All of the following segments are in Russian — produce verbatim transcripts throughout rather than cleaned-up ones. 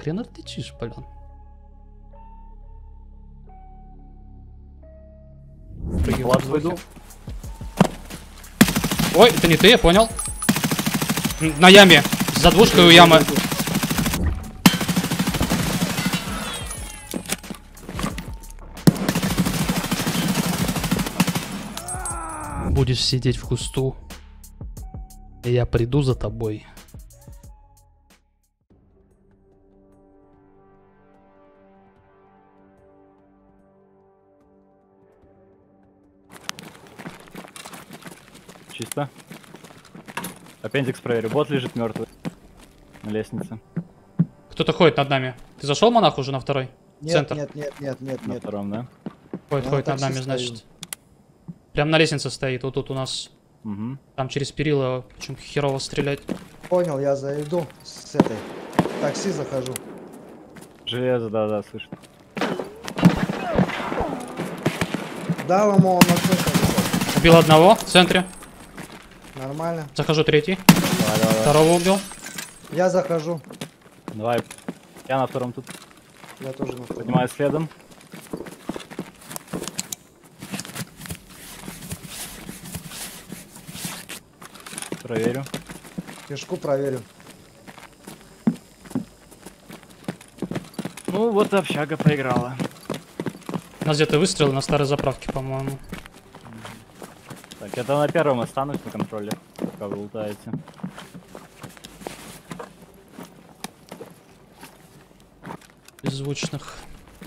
хрена ты чишь, блин? Влад, пойду. Ой, это не ты, я понял. На яме. За двушкой у ямы. Будешь сидеть в кусту, и я приду за тобой. Чисто. Аппендикс проверю. Бот лежит мертвый на лестнице. Кто-то ходит над нами. Ты зашел, монах, уже на второй? Нет, Центр. нет, нет, нет, нет, На нет. втором, да? Ходит, Я ходит на над нами, такси значит. стою. Прям на лестнице стоит. Вот тут у нас. Угу. Там через перила. Причем херово стрелять. Понял, я зайду с этой. Такси захожу. Железо, да-да, слышно. Дал ему, он на крыше вышел. Убил одного в центре. Нормально. Захожу третий. Давай, давай, давай. Второго убил. Я захожу. Давай. Я на втором тут. Я тоже на втором. Поднимаю следом. Проверю. Кишку проверю. Ну вот и общага проиграла. У нас где-то выстрел на старой заправке, по-моему. Так, это на первом останусь на контроле, пока вы лутаете. Беззвучных.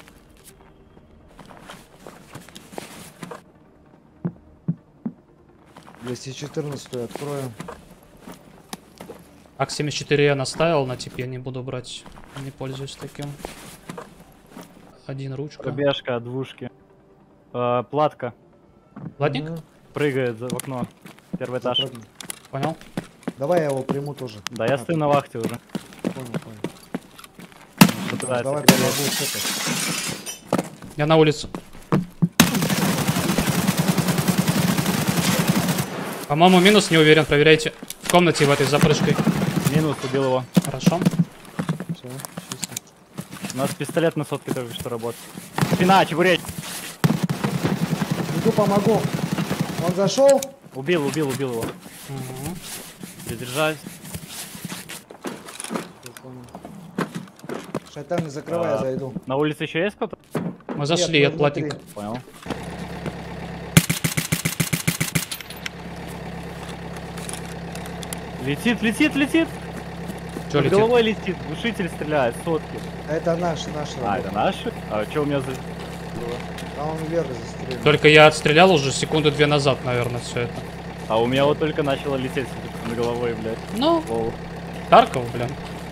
двести четырнадцать открою. ак семьдесят четыре я наставил на тип, я не буду брать. Не пользуюсь таким. Один ручка. Пробежка, двушки. Э, платка. Ладник? Мгм. Прыгает за- в окно. Первый этаж. Запрыгну. Понял. Давай я его приму тоже. Да, я А, стою на вахте уже. Понял, понял. Что пытается Давай перелезть. помогу с этой. Я на улицу. По-моему, минус, не уверен, проверяйте. В комнате в этой с запрыжкой. Минус, убил его. Хорошо. Все, чисто. У нас пистолет на сотке только что работает. Спина, чебурек. Иду помогу. Он зашел? Убил, убил, убил его. Угу. Придержаюсь. Шайтан, не закрывай, А. я зайду. На улице еще есть кто-то? Мы зашли Нет, от мы платника. внутри. Понял. Летит, летит, летит. Че Над летит? головой летит. Глушитель стреляет, сотки. Это наш, наш. А, это наши? А что у меня за... А он вверх застрелил. Только я отстрелял уже секунды две назад, наверное, все это. А у меня вот только начало лететь над головой, блядь. Ну, Лол. Тарков, блин.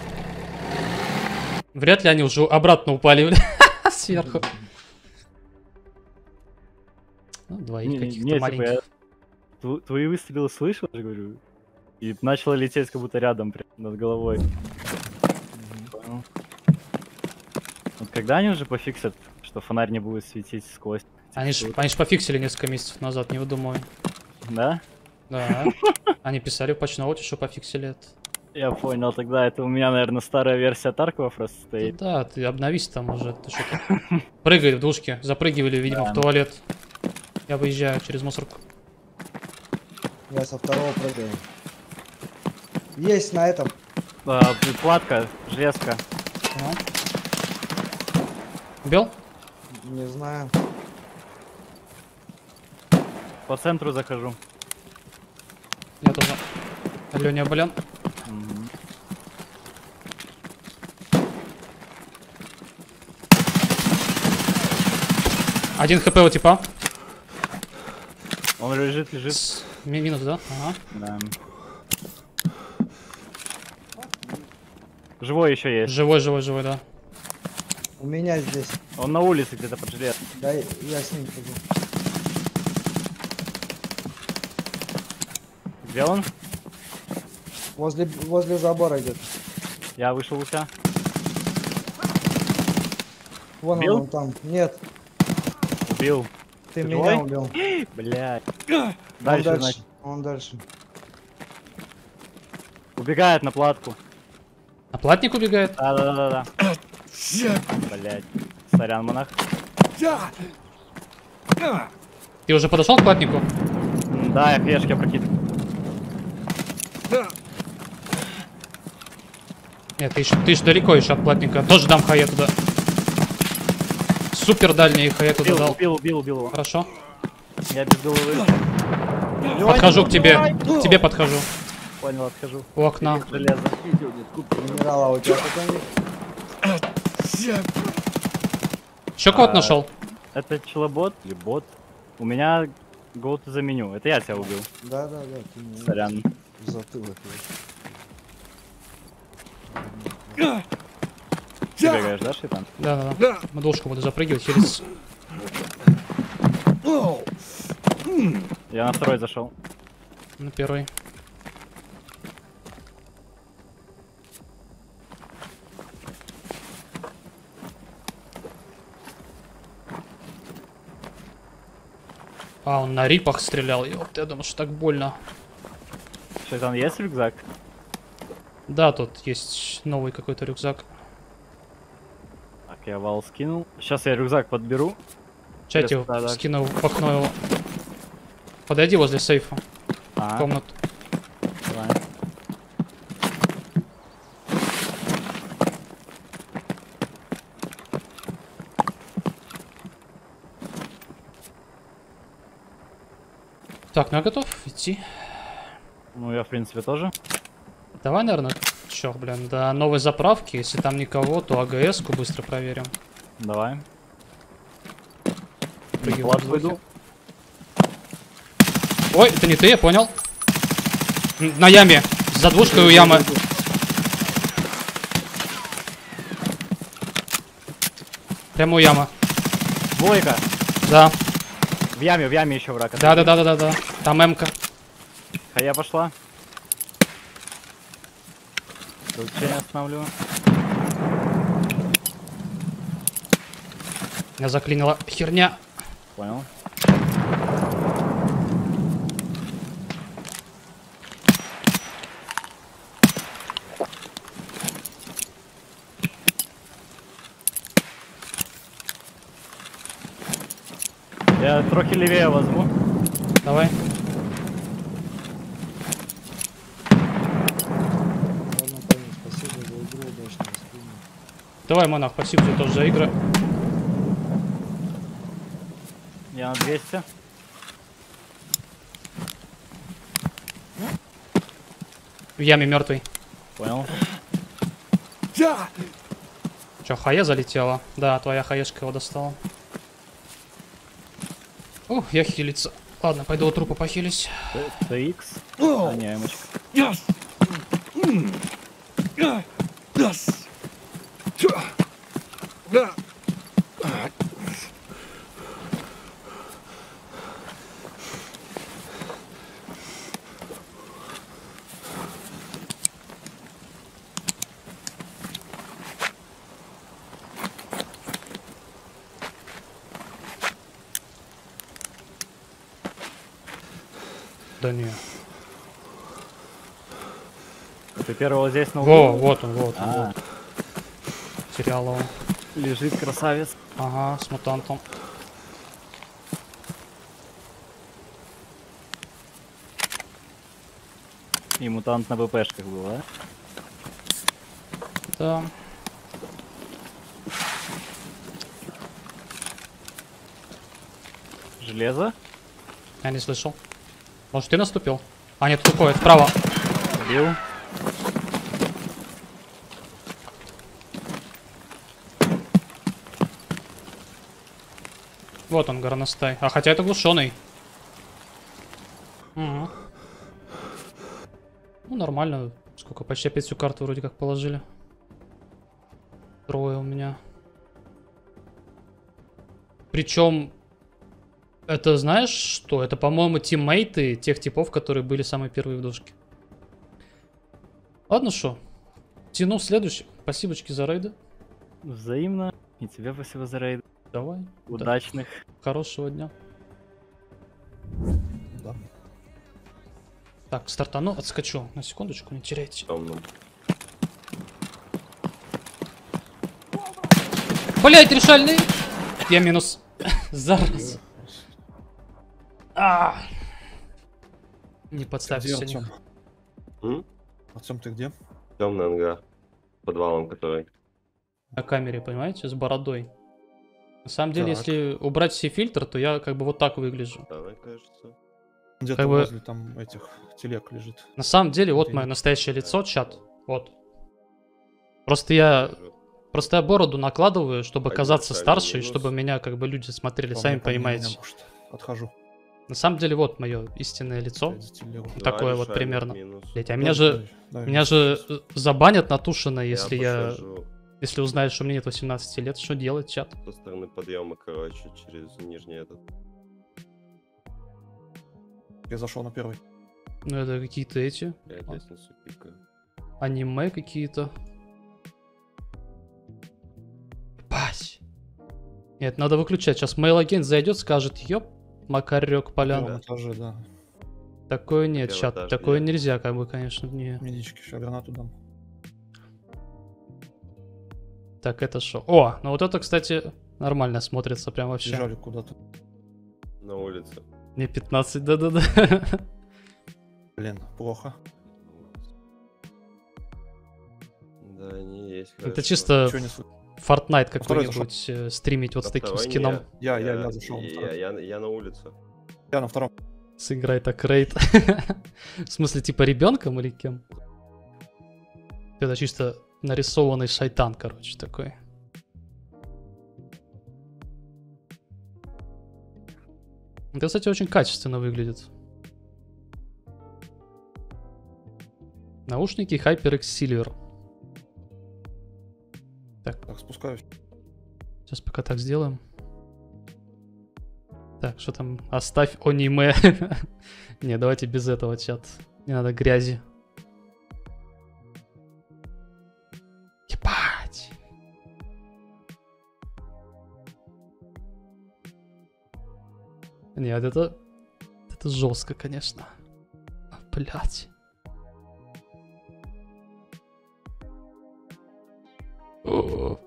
Вряд ли они уже обратно упали, блин. Сверху. Ну, двоих Не, каких-то не, типа, маленьких. я тв- твои выстрелы слышал, я говорю, и начало лететь как будто рядом, прям над головой. Понял. Вот когда они уже пофиксят, что фонарь не будет светить сквозь? Они ж, они ж пофиксили несколько месяцев назад, не выдумывай. Да? Да. Они писали в патчноуте, что пофиксили это. Я понял, тогда это у меня, наверное, старая версия Таркова просто стоит. Да, ты обновись там уже. Ты что-то... Прыгай в двушке. Запрыгивали, видимо, Да. в туалет. Я выезжаю через мусорку. Я со второго прыгаю. Есть на этом. А, платка, железка. Понял. Убил? Не знаю. По центру захожу. Я тоже. Аленя, блин. Мгм. Один хп у типа. Он лежит, лежит. С- ми- Минус, да? Ага. Да. Живой еще есть. Живой, живой, живой, да. У меня здесь. Он на улице где-то под желез. Дай, я с ним пойду. Где он? Возле, возле забора где-то. Я вышел у тебя. Вон Убил? он, он там. Нет, Убил. ты Ты меня живой? убил. Блять. Он Дальше, дальше. значит. Он дальше. Убегает на платку. А платник убегает? Да-да-да-да. Блять. Сорян, монах. Ты уже подошел к платнику? М, Да, я флешки прокидываю. Нет, ты еще, ты еще далеко еще от платника. Тоже дам хае туда. Супер дальний хае туда Убил, дал. убил, убил, убил его. Хорошо. Я без головы. Подхожу к тебе. К тебе подхожу. Понял, отхожу. У окна. Железо. Генерала у тебя какой-нибудь? Еще кого-то А, нашел? Это челобот или бот? У меня go to the menu. Это я тебя убил. Да, да, да. Ты мне Сорян. в затылок. Ты бегаешь, да, Шитан? Да, да, да. Мы душку буду запрыгивать через... Я на второй зашел. На первый. А, он на рипах стрелял. Ёпта, я думал, что так больно. Шитан, есть рюкзак? Да, тут есть новый какой-то рюкзак. Так, я вал скинул. Сейчас я рюкзак подберу. В чате Да, да. скину в окно его. Подойди возле сейфа. В Ага, комнату. давай. Так, ну я готов идти. Ну, я, в принципе, тоже. Давай, наверное, чё, блин, до новой заправки. Если там никого, то АГС-ку быстро проверим. Давай. Прыгиваю Плат в воздухе. выйду. Ой, это не ты, я понял. М, На яме. За двушкой у ямы. Прямо у ямы. Двойка. Да. В яме, в яме еще враг. Да, да, да, да, да, да. Там М-ка. Хая пошла. Получение останавливаю. Меня заклинила херня. Понял. Я трохи левее возьму. Давай. Ладно, парень, спасибо за игру, удачного стрима. Давай, монах, спасибо тебе тоже за игры. Я на двести. В яме мертвый. Понял. Че, хая залетела? Да, твоя хаешка его достала. Ух, я хилиться. Ладно, пойду у трупа похилюсь. тэ икс. А, не, эмочка. Да не. Ты первого здесь на Во, углу? вот он, вот он, А, вот. Терял его. лежит красавец. Ага, с мутантом. И мутант на БПшках был, а? Да. Железо? Я не слышал. Может, ты наступил? А, нет, тут уходит, вправо. Бил. Вот он, горностай. А хотя это глушеный. Угу. Ну, нормально. Сколько? Почти опять всю карту вроде как положили. Трое у меня. Причем, это знаешь что? Это, по-моему, тиммейты тех типов, которые были самые первые в душке. Ладно, что? Тяну следующий. Спасибочки за рейды. Взаимно. И тебе спасибо за рейд. Давай. Удачных. Да. Хорошего дня. Да. Так, стартану, отскочу. На секундочку, не теряйте. Блять, решальный. Я минус. Зараз. А. Не подставься Где них. Артем? Артем, ты где? Темный ангар. Подвалом который. На камере, понимаете, с бородой. На самом деле, Так. если убрать все фильтры, то я как бы вот так выгляжу. Давай, кажется. Где-то Как бы- возле там этих телег лежит. На самом деле, вот Окей. мое настоящее лицо, чат. Вот. Просто я, просто я бороду накладываю, чтобы Один казаться сальный старше, и минус. чтобы меня как бы люди смотрели, Ко сами мне, ко мне, понимаете. меня пушит. Отхожу. На самом деле, вот мое истинное лицо. Опять за телегу. Два Такое вот решальных примерно. минус. Блять, а меня Дай, же, дай, дай меня мне же сейчас. э, забанят натушено, если я, подхожу если узнают, что мне нет восемнадцати лет. Что делать, чат? со стороны подъема, короче, через нижний этот. Я зашел на первый. Ну, это какие-то эти, Я А. лестницу пикаю. аниме какие-то. Бать. Нет, надо выключать. Сейчас мейл-агент зайдет, скажет, ёп, макарек На полян. первом этаже, да. Такое нет, Первый чат, этаж, такое где? нельзя, как бы, конечно, не. Медички, сейчас гранату дам. Так, это что? О, ну вот это, кстати, нормально смотрится, прям вообще. Бежали куда-то. На улице. Не пятнадцать, да-да-да. Блин, плохо. Да, они есть. Это хорошо. чисто Чего не слышно? Fortnite второй какой-нибудь э, стримить вот с На таким второй скином. не. Я, я, я зашел. на Я, второй. я, я на улице. Я на втором. Сыграй так рейд. В смысле, типа ребенком или кем? Это чисто нарисованный шайтан, короче, такой. Это, кстати, очень качественно выглядит. Наушники HyperX Silver. Так, спускаюсь. Сейчас пока так сделаем. Так, что там? Оставь аниме. Не, давайте без этого, чат. Не надо грязи. Ебать. Нет, это... Это жестко, конечно. Блять. О.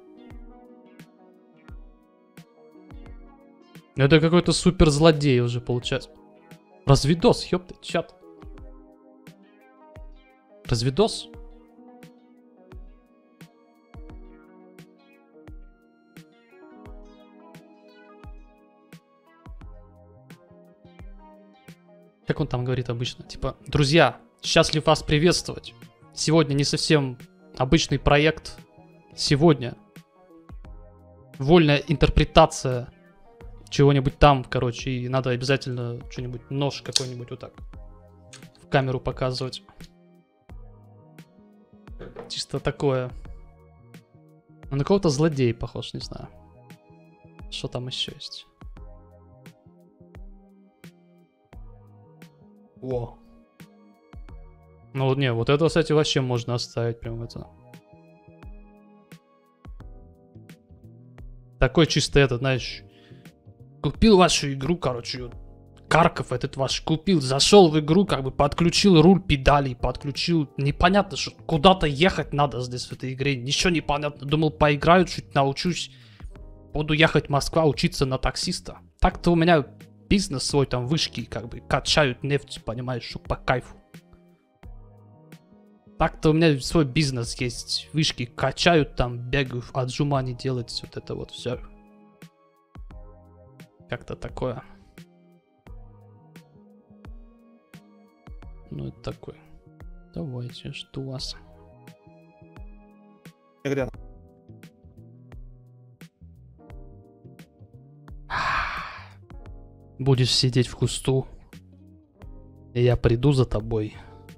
Это какой-то супер злодей уже получается. Развидос, ёпты, чат. Развидос? Как он там говорит обычно? Типа, друзья, счастлив вас приветствовать. Сегодня не совсем обычный проект. Сегодня вольная интерпретация чего-нибудь там, короче, и надо обязательно что-нибудь, нож какой-нибудь вот так в камеру показывать. Чисто такое. Ну, на кого-то злодей похож, не знаю. Что там еще есть? О. Ну вот не, вот это, кстати, вообще можно оставить прям это. Такой чисто этот, знаешь, купил вашу игру, короче, Карков этот ваш купил, зашел в игру, как бы подключил руль педалей, подключил, непонятно, что куда-то ехать надо здесь в этой игре, ничего не понятно, думал, поиграю, чуть научусь, буду ехать в Москву, учиться на таксиста. Так-то у меня бизнес свой, там вышки, как бы, качают нефть, понимаешь, что по кайфу. Так-то у меня свой бизнес есть, вышки качают, там бегаю, отжимания делать, вот это вот все. Как-то такое. Ну, это такое. Давайте, что у вас? Где она? Будешь сидеть в кусту, и я приду за тобой.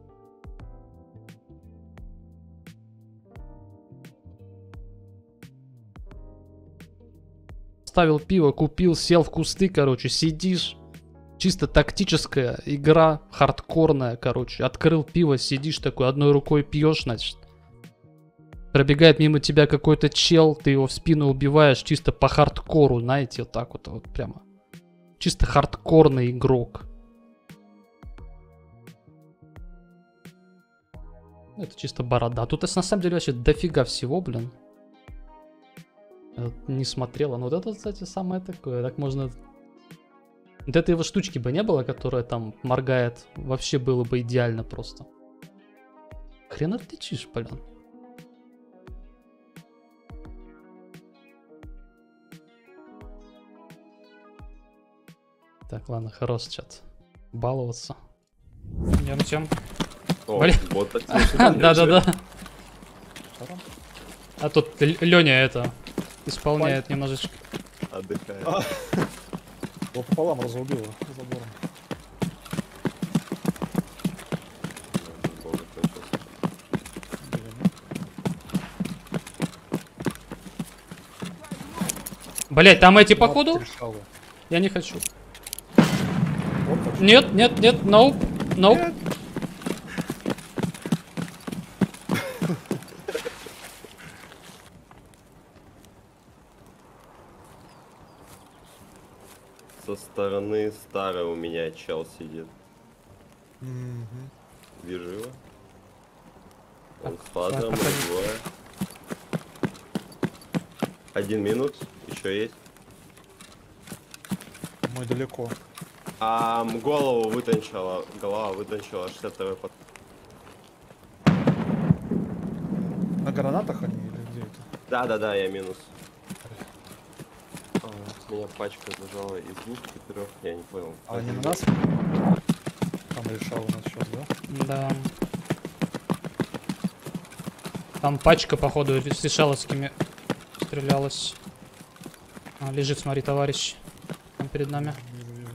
Ставил пиво, купил, сел в кусты, короче, сидишь. Чисто тактическая игра, хардкорная, короче. Открыл пиво, сидишь такой, одной рукой пьешь, значит. Пробегает мимо тебя какой-то чел, ты его в спину убиваешь, чисто по хардкору, знаете, вот так вот, вот прямо. Чисто хардкорный игрок. Это чисто борода. Тут на самом деле вообще дофига всего, блин. Вот не смотрела. Но вот это, кстати, самое такое. Так можно... Вот этой его штучки бы не было, которая там моргает. Вообще было бы идеально просто. Хрен отличишь, блин. Так, ладно, хорош чат. Баловаться. Идем, тем. О, Блин. вот так. Да-да-да. Втором. А тут Леня это исполняет немножечко. Отдыхает. А. Его пополам разрубило забором. Бога кончился. Блять, там эти Вот походу? решалы. Я не хочу. Вот так. Нет, нет, нет, nope, nope. Со стороны старой у меня чел сидит. Мгм. Вижу его. Он Так, с фазером, так, их двое. Один минус, еще есть. Мы далеко. А м, голову вытончила, голова вытончила шестьдесят второй под... На гранатах они или где это? Да-да-да, я минус. А, меня пачка зажала из двух и трех, я не понял. А они на нас? Там решал у нас сейчас, да? Да. Там пачка, походу, с решаловскими стрелялась. А, лежит, смотри, товарищ. Там перед нами. Вижу, вижу.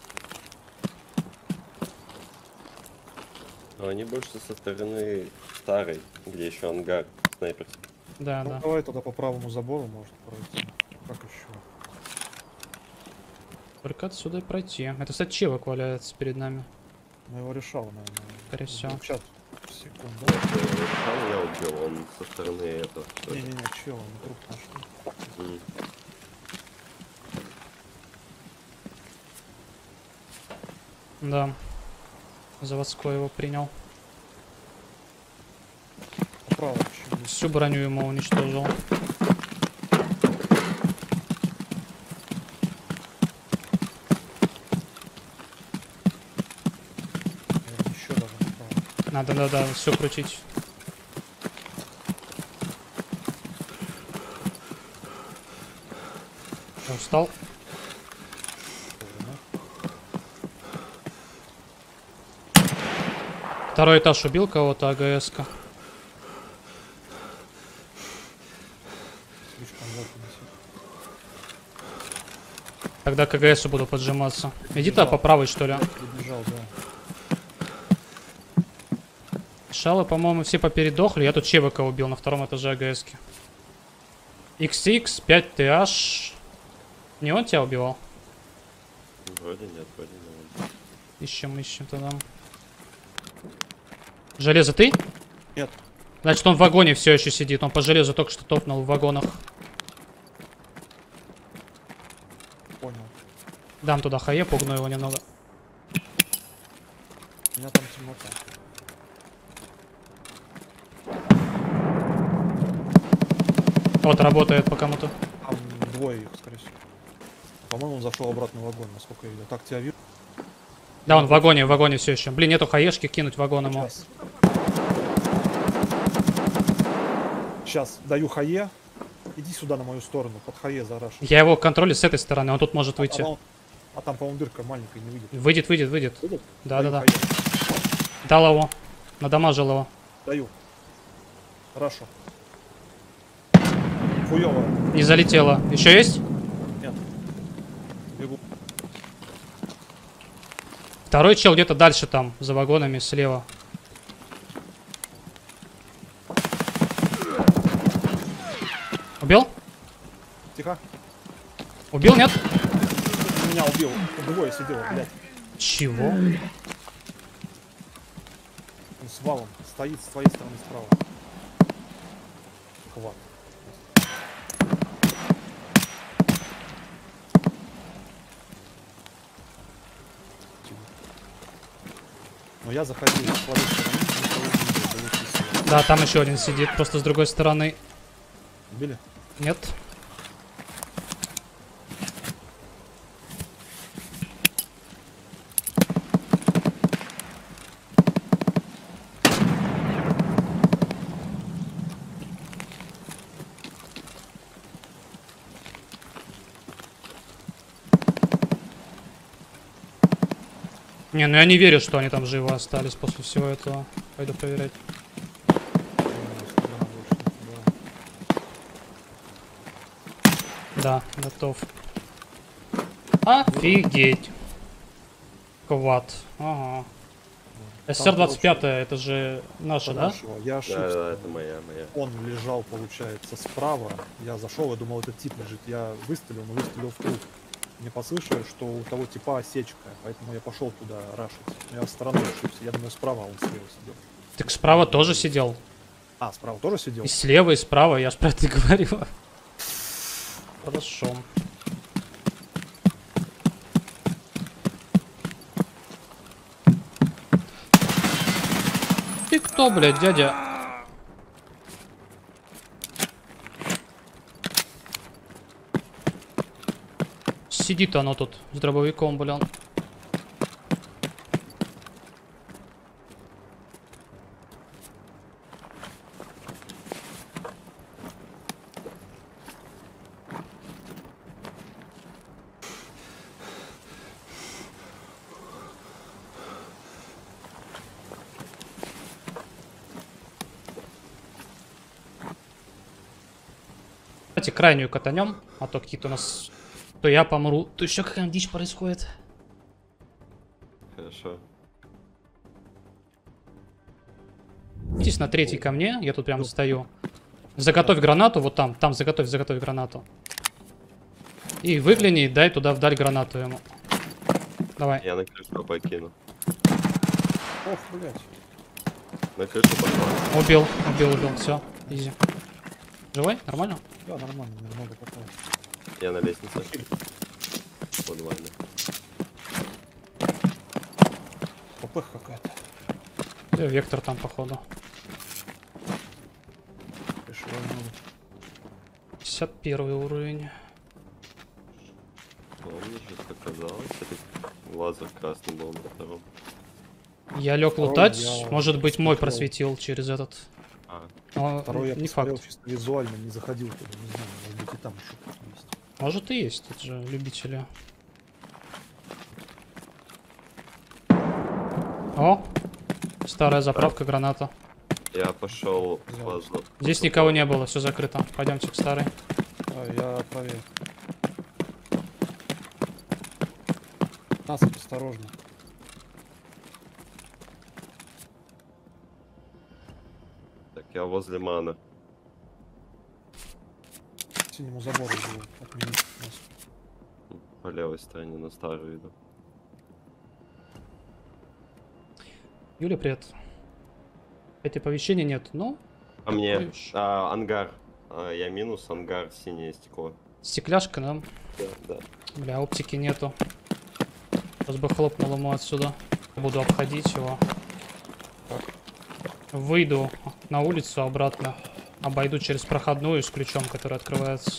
Но они больше со стороны старой, где еще ангар снайперский. Да, Ну, да. давай тогда по правому забору может пройти. Как еще? Только отсюда и пройти. Это, кстати, чевок валяется перед нами. Ну его решал, наверное. Скорее всего. Сейчас. Секунду. Решал, я убил, он со стороны этого. Не-не-не, чел, мы труп нашли. М. Да. Заводской его принял. Право еще есть. Всю броню ему уничтожил. Наверное, еще даже направо. Надо, да, да, все крутить. Я устал. Второй этаж убил кого-то, АГС-ка. Слишком вот несет. Тогда к АГСу буду поджиматься. Иди-то по правой, что ли. Прибежал, да. Шалы, по-моему, все попередохли. Я тут ЧВК убил на втором этаже АГС-ки. икс икс, пять ти аш. Не он тебя убивал? Вроде нет, вроде нет. Ищем, ищем тогда. Железо ты? Нет. Значит, он в вагоне все еще сидит. Он по железу только что топнул в вагонах. Понял. Дам туда хае, пугну его немного. У меня там темнота. Вот, работает по кому-то. Там двое их, скорее всего. По-моему, он зашел обратно в вагон, насколько я видел. Так, тебя вижу. Да, он в вагоне, в вагоне все еще. Блин, нету хаешки, кинуть вагон ему. Сейчас. Сейчас, даю хае. Иди сюда на мою сторону, под хае зараш. Я его контролю с этой стороны, он тут может выйти. А, а там, по-моему, дырка маленькая, не выйдет. Выйдет, выйдет, выйдет. Выйдет? Да, да, Даю да. хае. Дал его. Надамажил его. Даю. Хорошо. Хуёво. Не залетело. Еще есть? Нет. Бегу. Второй чел где-то дальше там, за вагонами, слева. Убил? Тихо. Убил, нет? Меня убил. Двое сидел, блядь. Чего? Он с валом. Стоит с твоей стороны справа. Хват. Но я заходил с твоей стороны, никого не видел, долетел сюда. Да, там еще один сидит, просто с другой стороны. Убили? Нет. Не, ну я не верю, что они там живы остались после всего этого. Пойду проверять. Да, готов. Офигеть. Квад. Ага. эс эр двадцать пять, это же наша, да? Хорошо, я Да, ошибся. да, это моя, моя. Он лежал, получается, справа. Я зашел, я думал, этот тип лежит. Я выстрелил, но выстрелил в труп. Мне послышалось, что у того типа осечка, поэтому я пошел туда рашить. Но я в сторону ошибся. Я думал, справа, а он слева сидел. Так справа тоже сидел. А, справа тоже сидел? И слева, и справа, я ж про это и говорил. Хорошо. Ты кто, блядь, дядя? Сидит оно тут с дробовиком, блин. Давайте крайнюю катанем, а то какие-то у нас... То я помру, то еще какая-нибудь дичь происходит. Хорошо. Идите на третий ко мне, я тут прям стою. Заготовь гранату, вот там, там заготовь, заготовь гранату. И выгляни, дай туда вдаль гранату ему. Давай. Я на крышу покину. Ох, блядь. На крышу пошла. Убил, убил, убил, все, изи. Живой? Нормально? Да, нормально, мне много попало. Я на лестнице. Подвально. Попых какая-то. Э, Вектор там, походу. Пришел много. пятьдесят первый уровень. Что мне сейчас оказалось? Это лазер красный был на втором. Я лег Второй лутать, я может быть мой смотрел. просветил через этот. А, Но Второй я не посмотрел факт. чисто визуально, не заходил туда, не знаю, может быть и там еще кто-то есть. Может и есть, тут же любители. О! Старая заправка, граната. я пошел в лазер. Здесь никого не было, все закрыто. Пойдемте к старой. А, я проверю. Насыпь, осторожно. Так, я возле мана. К синему забору его отменить нас. По левой стороне на старую иду. Юля, привет. Эти оповещения нет, ну, А мне Ходишь. а, ангар. А, я минус, ангар, синее стекло. стекляшка, да? Да, да. Бля, оптики нету. Сейчас бы хлопнул ему отсюда. Буду обходить его. Выйду на улицу обратно. Обойду через проходную с ключом, который открывается.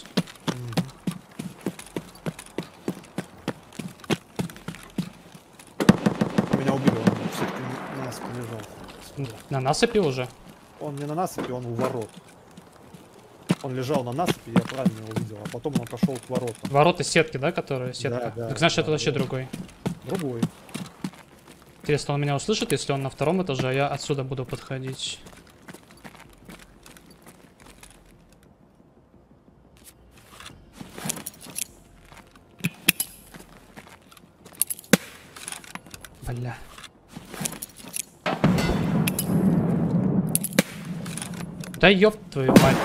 Меня убили, он все-таки на насыпи лежал. На насыпи уже? Он не на насыпи, он у ворот. Он лежал на насыпи, я правильно его видел, а потом он пошел к воротам. Ворота сетки, да, которые? Сетка. Да, да, так значит, да, это вообще да. другой. Другой. Интересно, он меня услышит, если он на втором этаже, а я отсюда буду подходить. Бля. Да ёб твою мать.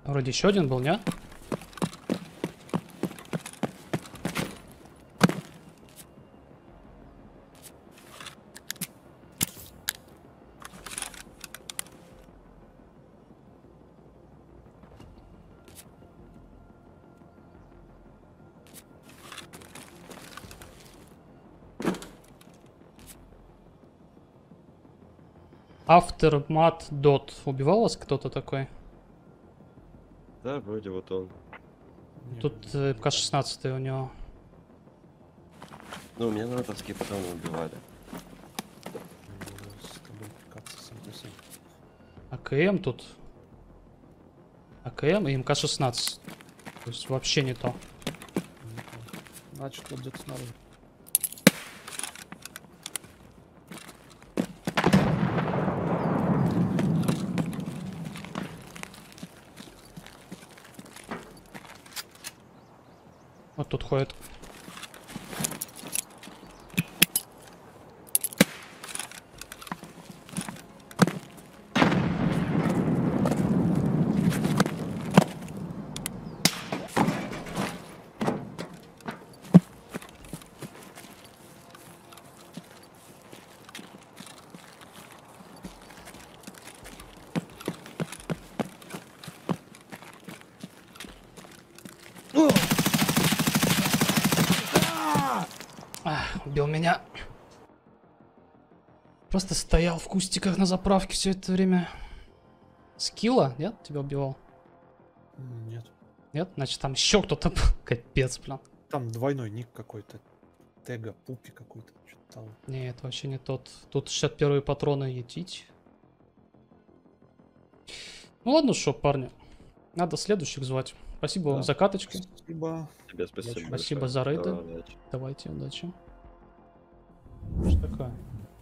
Вроде еще один был, не? Aftermath Dot. Убивал вас кто-то такой? Да, вроде вот он. Не, Тут э, ка шестнадцать у него. Ну, меня натовские патроны убивали. с тобой прикаться сам по себе. АКМ тут. АКМ и эм ка шестнадцать. То есть вообще не то. Не помню. Значит, вот где-то снаружи. Вот тут ходит. Ах, убил меня. Просто стоял в кустиках на заправке все это время. Скилла? Нет? Тебя убивал? М, Нет. Нет? Значит, там еще кто-то был. Капец, блин. Там двойной ник какой-то. Тега, пупи какой-то. Что-то там. Нет, это вообще не тот. Тут шестьдесят первые патроны етить. Ну ладно, шо, парни. Надо следующих звать. Спасибо вам Да. за каточки. Спасибо. Тебе спасибо. Спасибо большое. за рейды. Давай, удачи. Давайте, удачи. Что такое?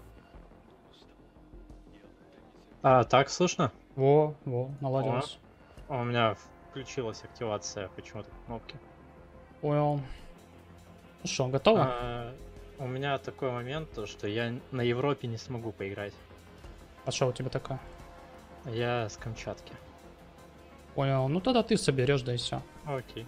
А, так слышно? Во, во, наладилось. У меня включилась активация почему-то кнопки. Понял. Ну что, готово? А, у меня такой момент, то, что я на Европе не смогу поиграть. А что у тебя такое? Я с Камчатки. Понял. Ну тогда ты соберешь, да и все. Окей.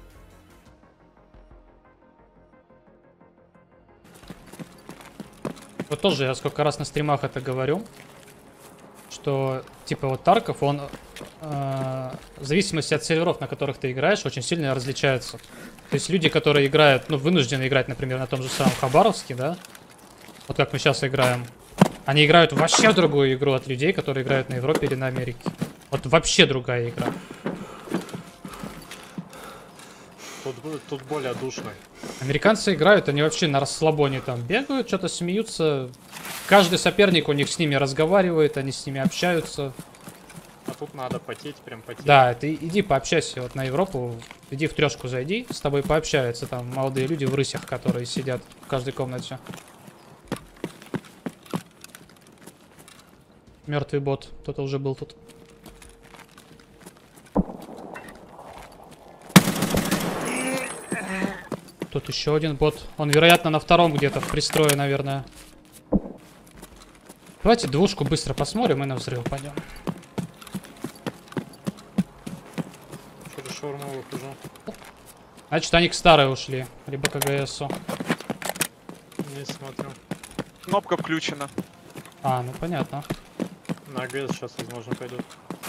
Вот тоже я сколько раз на стримах это говорю, что типа вот Тарков, он э, в зависимости от серверов, на которых ты играешь, очень сильно различается. То есть люди, которые играют, ну, вынуждены играть, например, на том же самом Хабаровске, да, вот как мы сейчас играем, они играют вообще в другую игру от людей, которые играют на Европе или на Америке. Вот вообще другая игра. Тут, бу- тут более душно. Американцы играют, они вообще на расслабоне там бегают, что-то смеются. Каждый соперник у них с ними разговаривает, они с ними общаются. А тут надо потеть, прям потеть. Да, ты иди пообщайся вот на Европу, иди в трешку зайди, с тобой пообщаются там молодые люди в рысях, которые сидят в каждой комнате. Мертвый бот, кто-то уже был тут. Тут еще один бот. Он, вероятно, на втором где-то в пристрое, наверное. Давайте двушку быстро посмотрим и на взрыв пойдем. Через шаурму выхожу. Значит, они к старой ушли, либо к АГСу. Не смотрю. Кнопка включена. А, ну понятно. На АГС сейчас, возможно, пойдут.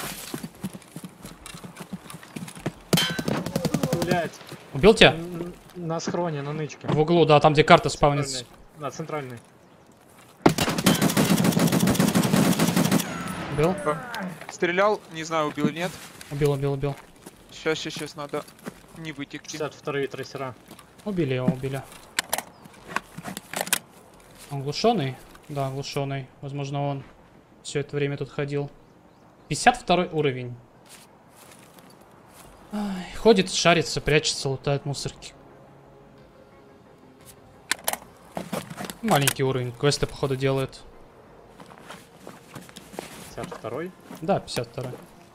Блять. Убил тебя? На схроне, на нычке. В углу, да, там, где карта спавнится. На центральной. Убил? Стрелял, не знаю, убил или нет. Убил, убил, убил. Сейчас, сейчас, сейчас надо не вытекти. шестьдесят вторые трассера. Убили его, убили. Он глушеный? Да, глушеный. Возможно, он все это время тут ходил. пятьдесят второй уровень. Ай, ходит, шарится, прячется, лутает мусорки. Маленький уровень. Квесты, походу, делает. пятьдесят второй. Да, пятьдесят второй.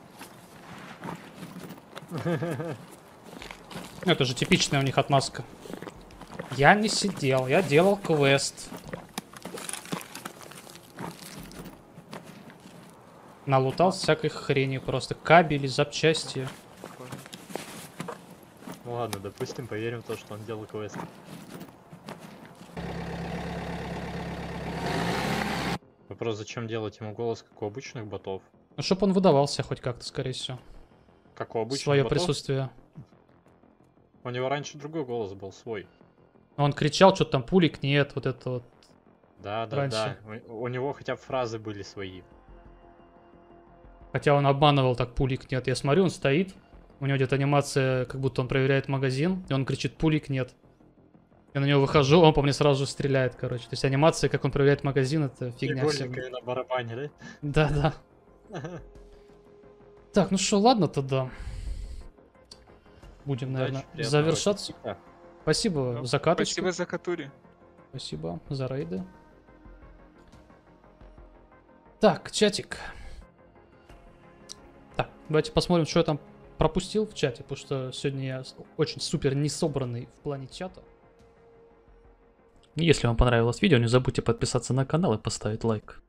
Это же типичная у них отмазка. Я не сидел, я делал квест. Налутал всякой хрени просто. Кабели, запчасти. Ну ладно, допустим, поверим в то, что он делал квест. Вопрос, зачем делать ему голос, как у обычных ботов? Ну, чтоб он выдавался хоть как-то, скорее всего. Как у обычных Свое ботов? присутствие. У него раньше другой голос был, свой. Он кричал, что там пулик нет, вот это вот. Да, да, Раньше. да. У, у него хотя бы фразы были свои. Хотя он обманывал, так пулик нет. Я смотрю, он стоит, у него где-то анимация, как будто он проверяет магазин, и он кричит пулик нет. Я на него выхожу, он по мне сразу же стреляет, короче. То есть анимация, как он проверяет магазин, это фигня всем. Игольниками на барабане, Да-да. да? Так, ну что, ладно тогда. Будем, Удачи, наверное, приятного завершаться. аппетита. Спасибо за каточку. Спасибо за Катури. Спасибо за рейды. Так, чатик. Так, давайте посмотрим, что я там пропустил в чате, потому что сегодня я очень супер не собранный в плане чата. Если вам понравилось видео, не забудьте подписаться на канал и поставить лайк.